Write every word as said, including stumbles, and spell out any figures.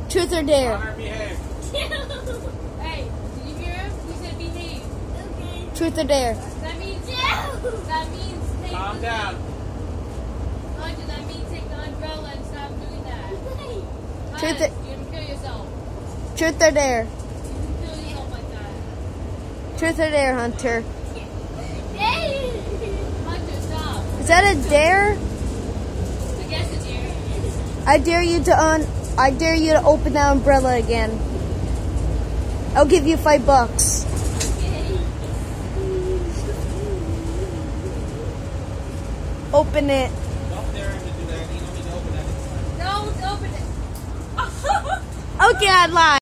Truth or dare? Honor, behave. Hey, did you hear him? He said behave. Okay. Truth or dare? That means that means take Calm the, down. Hunter, that means take the umbrella and stop doing that. Truth Hunter, or, you can kill yourself. truth or dare? You can kill yourself like that. Truth or dare, Hunter? Hunter, stop. Is that a dare? I guess it's here. I dare you to un. I dare you to open that umbrella again. I'll give you five bucks. Open it. Don't dare him to do that. You don't need to open that. No, open it. Okay, I lied.